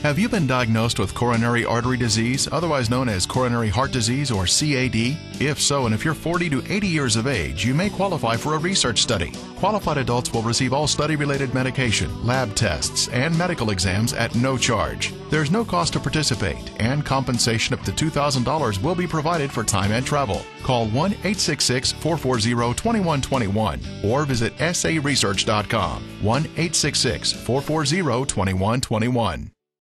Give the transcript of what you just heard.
Have you been diagnosed with coronary artery disease, otherwise known as coronary heart disease or CAD? If so, and if you're 40 to 80 years of age, you may qualify for a research study. Qualified adults will receive all study-related medication, lab tests, and medical exams at no charge. There's no cost to participate, and compensation up to $2,000 will be provided for time and travel. Call 1-866-440-2121 or visit saresearch.com. 1-866-440-2121.